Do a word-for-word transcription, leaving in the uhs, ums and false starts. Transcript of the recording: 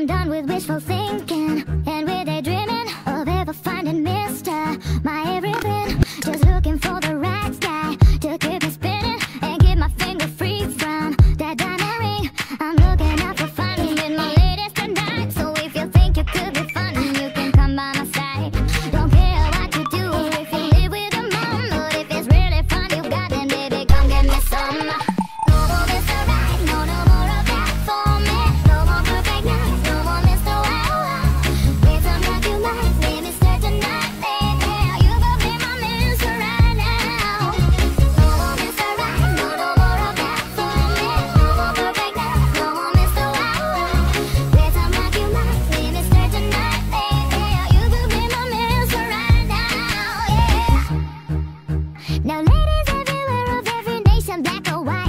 I'm done with wishful thinking and with daydreaming of ever finding Mister My everything. Just looking for the right guy to keep me spinning and keep my finger free from that diamond ring. I'm looking out for finding with my ladies tonight. So if you think you could be fun, you can come by my side. Don't care what you do if you live with your mom, but if it's really fun you got, then baby come get me some. No more Mister Right, no, no more of that for me. No more perfect nights, no more Mister Wow Wow. With some like you might, let me start tonight, baby. You could be my Mister Right now. No more Mister Right, no, no more of that for me. No more perfect nights, no more Mister Wow Wow. With some like you might, let me start tonight, baby. You could be my Mister Right now, yeah. Now ladies everywhere of every nation, black or white,